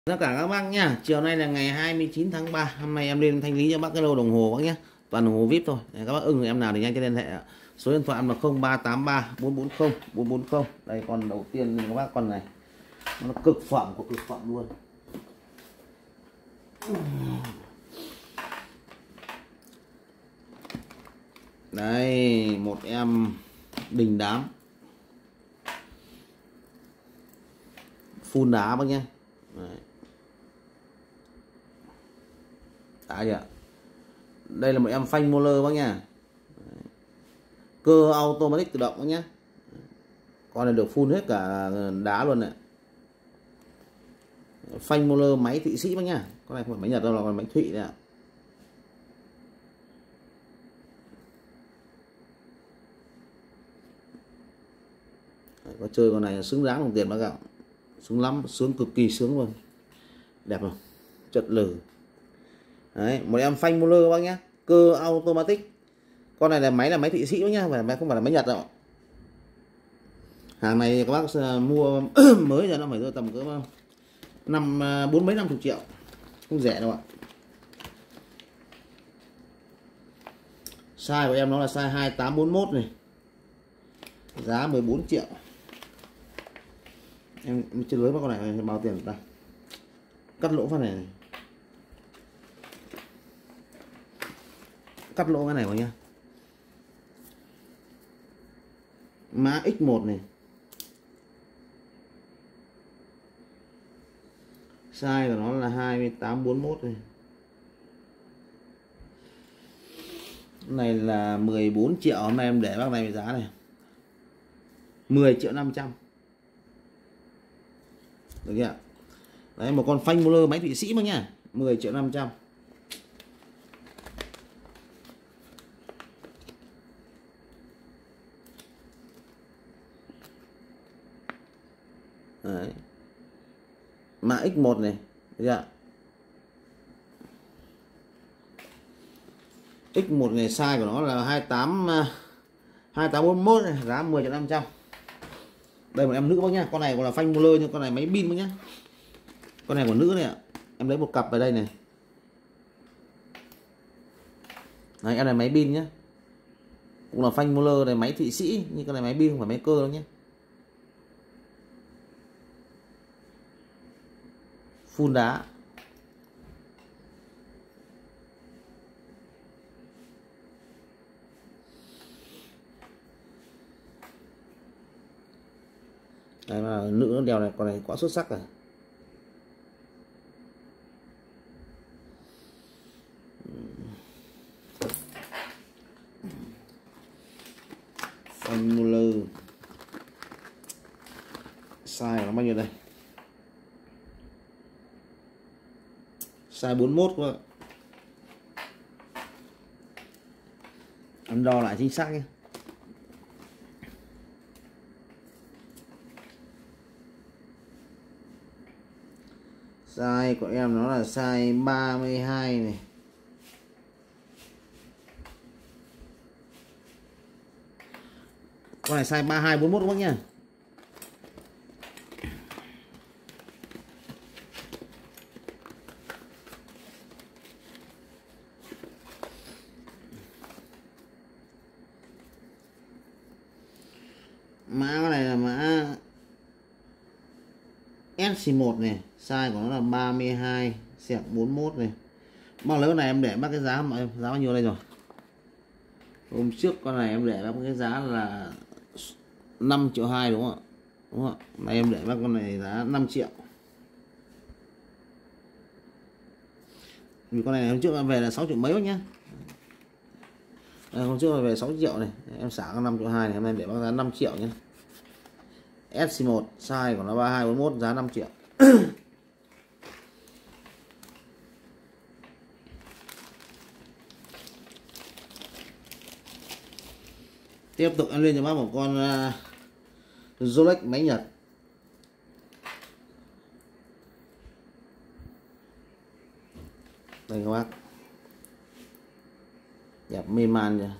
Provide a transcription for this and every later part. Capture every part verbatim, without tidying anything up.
Tất cả các bác nhá, chiều nay là ngày hai mươi chín tháng ba. Hôm nay em lên thanh lý cho bác cái lô đồng hồ bác nhé. Toàn đồng hồ vê i pê thôi. Để các bác ưng thì em nào thì nhanh cho liên hệ. Số điện thoại em là không ba tám ba bốn bốn không bốn bốn không. Đây con đầu tiên các bác, con này nó cực phẩm của cực phẩm luôn. Đây, một em đình đám full đá bác nhé. Đấy. Đã chưa? Đây là một em phanh motor bác nha. Cơ automatic tự động bác nhé. Con này được full hết cả đá luôn này. Phanh motor máy Thụy Sĩ bác nhá. Con này không phải máy Nhật đâu, là con máy Thụy đấy ạ. Đấy, có chơi con này xứng đáng đồng tiền bác ạ. Sướng lắm, sướng cực kỳ sướng luôn. Đẹp không? Chất lử. Đấy, một em phanh motor bác nhé. Cơ automatic. Con này là máy là máy Thụy Sĩ bác nhá, không phải là máy Nhật đâu. Hàng này các bác mua mới giờ nó phải rơi tầm cỡ năm bốn mấy năm chục triệu, không rẻ đâu ạ. Size của em nó là size hai tám bốn mốt này, giá mười bốn triệu. Em chưa lưới con này bao tiền ta, cắt lỗ phát này, này. Cắt lỗ cái này vào nha. Mã ích một này, size của nó là hai tám bốn mốt này. Này là mười bốn triệu, hôm nay em để bác này giá này mười triệu năm trăm. Được chưa? Đấy, một con phanh motor máy Thụy Sĩ bác nhá, mười triệu năm trăm. Đấy. Mã ích một này, được chưa? ích một này size của nó là hai tám hai tám bốn mốt này, giá mười triệu năm trăm. Đây một em nữ bác nhá, con này còn là phanh motor nhưng con này máy pin bác nhá. Con này của nữ này ạ. Em lấy một cặp vào đây này. Đấy, em này máy pin nhá. Cũng là phanh motor này, máy Thụy Sĩ, nhưng con này máy pin không phải máy cơ đâu nhé. Full đá. Đây mà nữ nó đèo này, con này quá xuất sắc rồi. Phanh motor. Size nó bao nhiêu đây? Size bốn mốt quá. Em đo lại chính xác nhé. Size của em nó là size ba mươi hai này. Con này size ba hai bốn mốt các bác nhá. Mã này là mã S một này, size của nó là ba mươi hai xẹt bốn mốt này. Bao lớn này em để bác cái giá mà giá bao nhiêu đây rồi? Hôm trước con này em để bác cái giá là năm triệu hai đúng không ạ? Đúng không ạ? Này em để bác con này giá năm triệu. Vì con này hôm trước em về là sáu triệu mấy bác nhá. Đây, hôm trước về sáu triệu này, em xả con năm triệu hai này, em để bác giá năm triệu nhé. S một size của nó ba hai bốn mốt, giá năm triệu. Tiếp tục em lên cho bác một con uh, Rolex máy Nhật. Đây các bác, đẹp mê man nhỉ.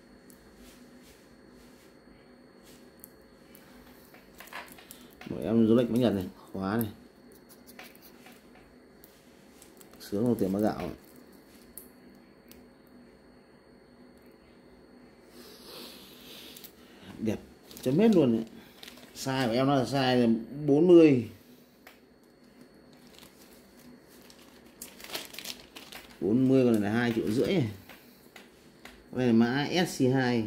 Một em Rolex máy Nhật này, khóa này, sướng đồng tiền bác gạo. Đẹp chấm hết luôn đấy. Size của em nó là size bốn mươi. bốn mươi, còn này là hai triệu rưỡi này. Đây là mã ét xê hai.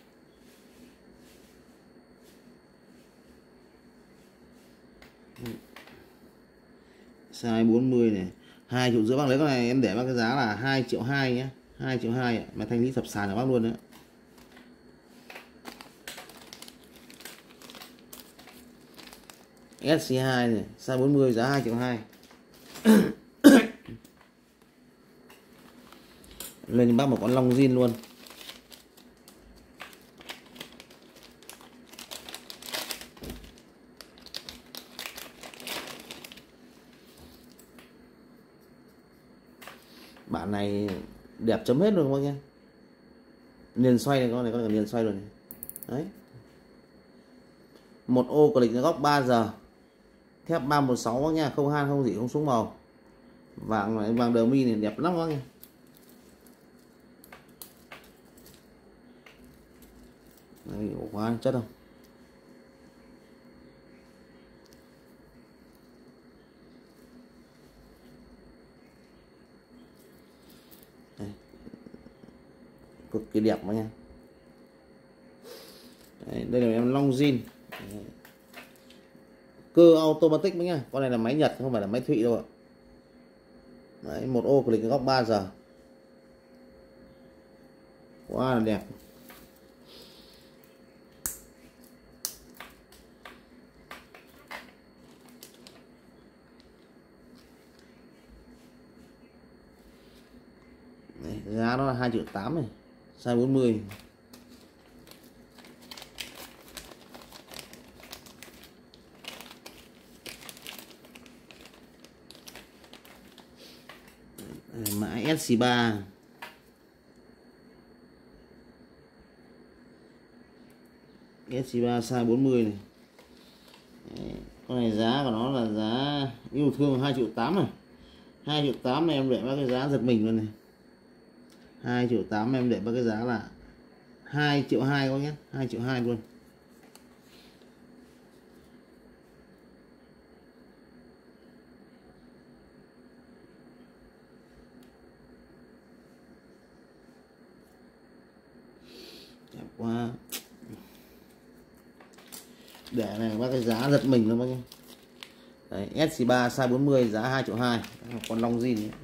Size bốn mươi này, hai triệu rưỡi bác lấy con này em để bác cái giá là hai triệu hai nhé, hai triệu hai mà thanh lý sập sàn cho bác luôn đấy. ét xê hai này, size bốn mươi giá hai triệu hai. Lên cho bác một con long zin luôn. Bản này đẹp chấm hết luôn các bác nhé. Liền xoay này, con này con này liền xoay luôn này. Đấy. Một ô click góc ba giờ. Thép ba một sáu bác nha, không han không gì, không xuống màu. Vàng này, vàng đờ mi này đẹp lắm bác nha. Đấy, ổ khóa chất không? Đây. Cực kỳ đẹp bác nha. Đấy, đây là em long zin. Cơ automatic bác nha. Con này là máy Nhật không phải là máy Thụy đâu ạ. Đấy, một ô click góc ba giờ. Quá là đẹp. Đấy, giá nó là hai triệu tám này, size bốn mươi. Mã ét xê ba. ét xê ba size bốn mươi này. Đấy, con này giá của nó là giá yêu thương hai triệu tám này. hai triệu tám này em để bác cái giá giật mình luôn này. hai triệu tám em để bác cái giá là hai triệu hai các nhé, hai triệu hai luôn. Đẹp quá. Để này bác cái giá giật mình luôn bác nhé. Đấy, ét xê ba size bốn mươi giá hai triệu hai. Con long zin ấy.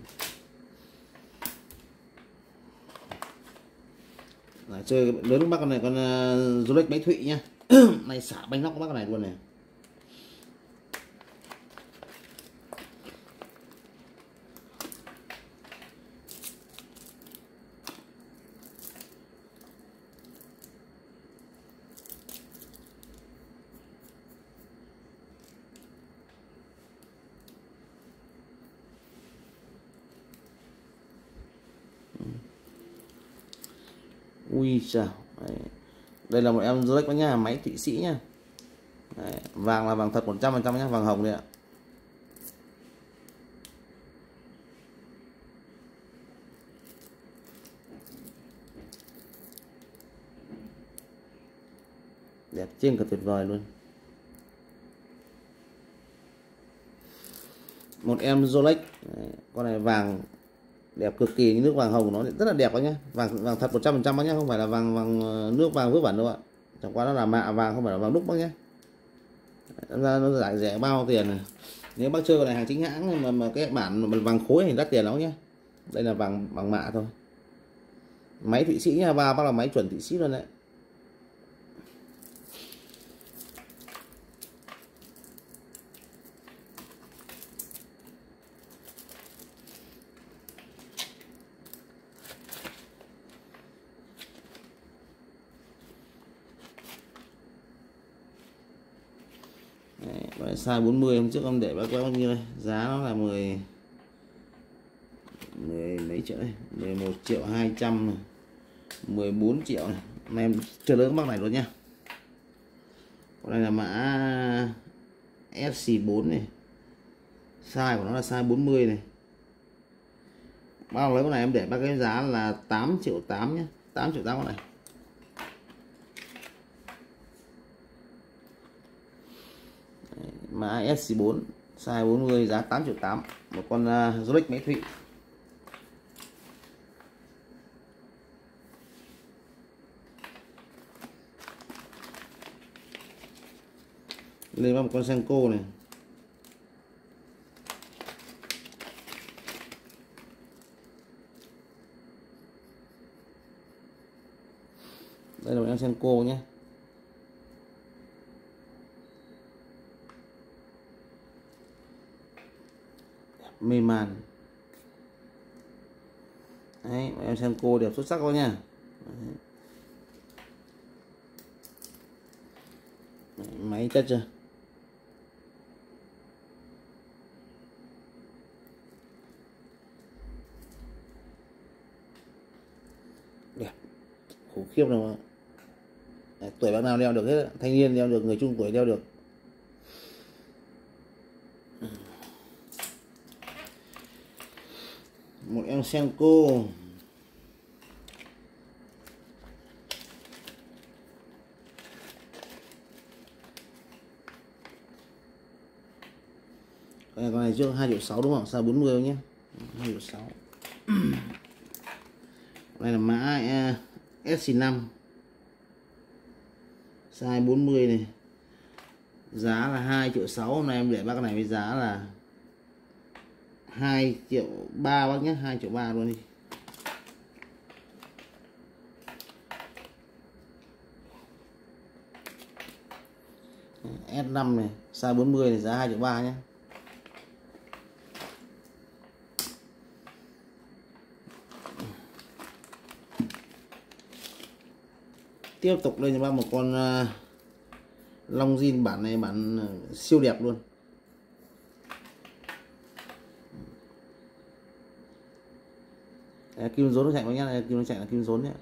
Đấy, chơi lớn của bác con này, con uh, Rolex máy Thụy nhá. Này xả bánh nóc của bác con này luôn này. Ui chào. Đấy. Đây là một em Rolex nhá, máy Thụy Sĩ nhá. Đấy. Vàng là vàng thật một trăm phần trăm nhá, vàng hồng đây ạ. Đẹp trên cả tuyệt vời luôn. Một em Rolex. Đấy. Con này vàng đẹp cực kỳ, nước vàng hồng nó rất là đẹp đó nhá, vàng vàng thật một trăm phần trăm nhá, không phải là vàng vàng nước vàng vớ vẩn đâu ạ, chẳng qua nó là mạ vàng, không phải là vàng đúc bác nhé. Ra nó giải rẻ bao tiền này. Nếu bác chơi con này hàng chính hãng mà, mà cái bản vàng khối thì đắt tiền lắm nhé. Đây là vàng bằng mạ thôi, máy Thụy Sĩ nha, ba bác là máy chuẩn Thụy Sĩ luôn đấy. Đấy, size bốn mươi hôm trước em để bác bao nhiêu đây, giá nó là mười mười mấy triệu đây, mười một triệu hai trăm này, mười bốn triệu này. Hôm nay em chưa lớn bác này luôn nhá. Con này là mã ét xê bốn này, size của nó là size bốn mươi này. Bao lấy con này em để bác cái giá là tám triệu tám nhé, tám triệu tám con này. Đấy, mã ét xê bốn size bốn mươi giá tám triệu tám, một con uh, Rolex máy Thụy. Lên vào một con Senko này. Đây là một con Senko nhé. Mê man. Đấy, em Senko đẹp xuất sắc thôi nha. Đấy, máy chất chưa? Đẹp khủng khiếp rồi mà. Đấy, tuổi bác nào đeo được hết, thanh niên đeo được, người trung tuổi đeo được. Một em Senko. Con này trước hai triệu sáu đúng không? Size bốn mươi nhé. hai triệu sáu. Đây là mã ét xê năm size bốn mươi này, giá là hai triệu sáu. Hôm nay em để bác cái này với giá là hai triệu ba bác nhé, hai triệu ba luôn đi. ét năm này size bốn mươi này, giá hai triệu ba nhé. Tiếp tục lên cho bác một con uh, long zin bản này, bản uh, siêu đẹp luôn. Đấy, kim rốn nó chạy bác nhé, này, kim nó chạy là kim rốn nhé.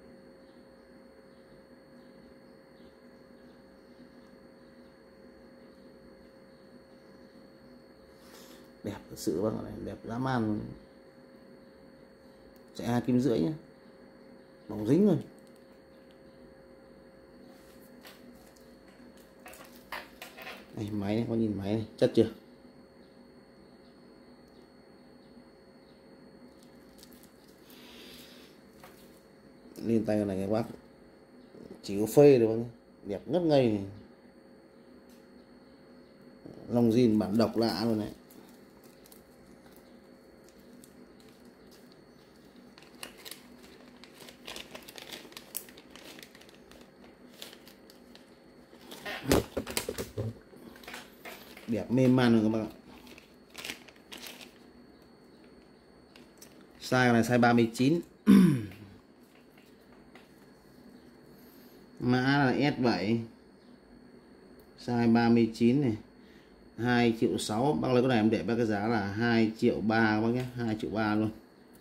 Đẹp thật sự bác này, đẹp dã man. Chạy hai kim rưỡi nhé, bóng dính rồi. Đây, máy này, có nhìn máy này, chất chưa? Lên tay này các bác chỉ có phê được không? Đẹp ngất ngây này. Long zin bản độc lạ luôn này. Đẹp mê man rồi các bạn. Size này size ba mươi chín. Mã là ét bảy size ba mươi chín này, hai triệu sáu. Bác lấy cái này em để bác cái giá là hai triệu ba bác nhé, hai triệu ba luôn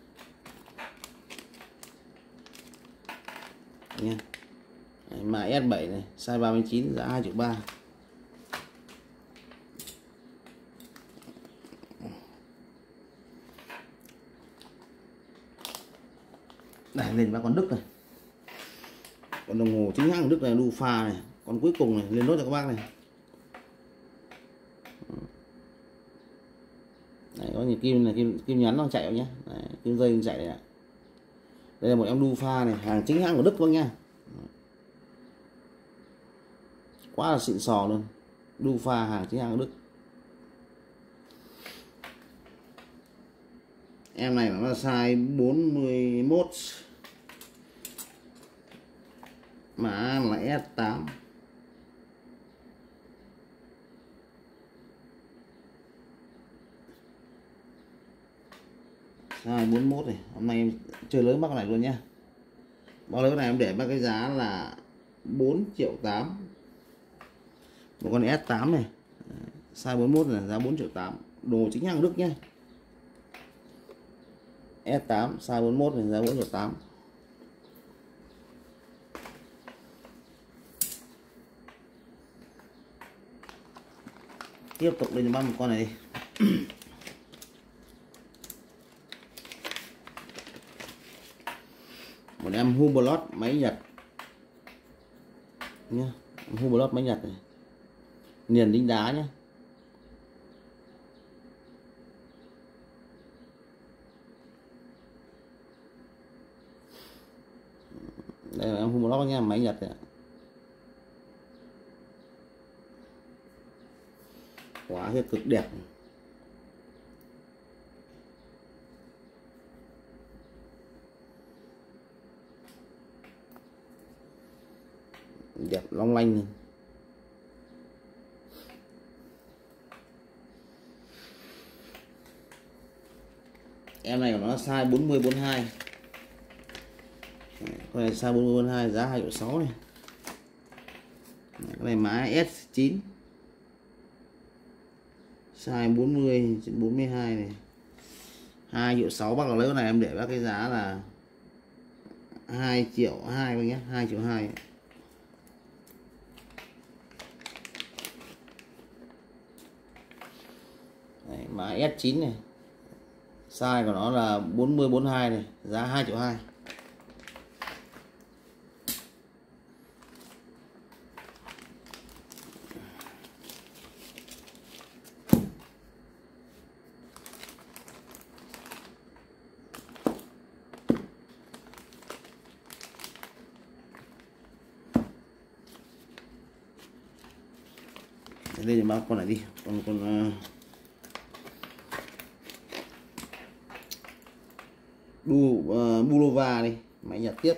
nha. Mã ét bảy này size ba mươi chín, giá hai triệu ba. Đây lên bác con Đức này, con đồng hồ chính hãng Đức này, đu pha này, con cuối cùng này, lên nốt cho các bác này. Đấy, có những kim này, kim kim nhắn nó chạy nhé. Đấy, kim dây chạy này. Đây là một em đu pha này, hàng chính hãng của Đức bác nha. Quá là xịn sò luôn, đu pha hàng chính hãng của Đức. Em này nó là size bốn mươi mốt, mã là ét tám. Size bốn mươi mốt này, hôm nay em chơi lớn bác này luôn nhá. Bác lớn này em để bác cái giá là bốn triệu tám. Một con ét tám này, size bốn mươi mốt là giá bốn triệu tám, đồ chính hãng Đức nhé. ét tám size bốn mươi mốt này, giá bốn triệu tám. Tiếp tục lên cho bác một con này đi. Một em Hublot máy Nhật nhá, Hublot máy Nhật này, niền đính đá nhá. Đây là em Hublot nha, máy Nhật này. Quá hết cực đẹp. Đẹp long lanh này. Em này của nó size bốn mươi bốn mươi hai. Con này size bốn mươi bốn mươi hai, giá hai triệu sáu này. Cái này mã S chín. Size bốn mươi trên bốn mươi hai này. hai triệu sáu, bác lấy con này em để bác cái giá là hai triệu hai nhé, hai triệu hai. Đấy, mã S chín này. Size của nó là bốn mươi bốn mươi hai này, giá hai triệu hai. Đây là bác con này đi, con con uh, Bu, uh, Bulova đi, máy Nhật tiếp.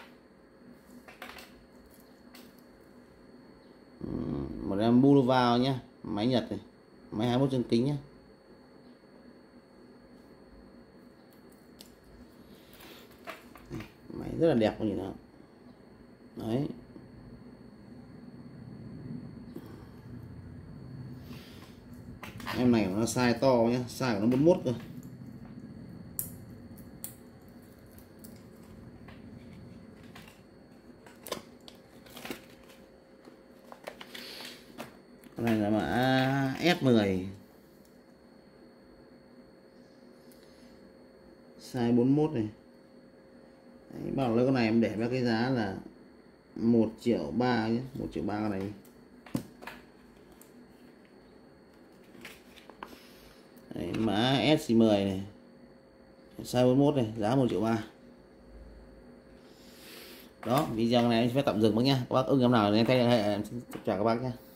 uhm, Một em Bulova nhé, máy Nhật này, máy hai mươi mốt chân kính nhé. Máy rất là đẹp, có nhìn nào. Đấy. Em này nó size to nhé, size của nó bốn mươi mốt cơ. Con này là mã S mười. Size bốn mươi mốt này. Đấy, bảo lấy con này em để ra cái giá là một triệu ba nhé, một triệu ba con này. Đấy, mã S mười này, size bốn mươi mốt này, giá một triệu ba. Đó, video này em sẽ tạm dừng bác nhá. Các bác ưng em nào thì em thay em xin chào các bác nhé.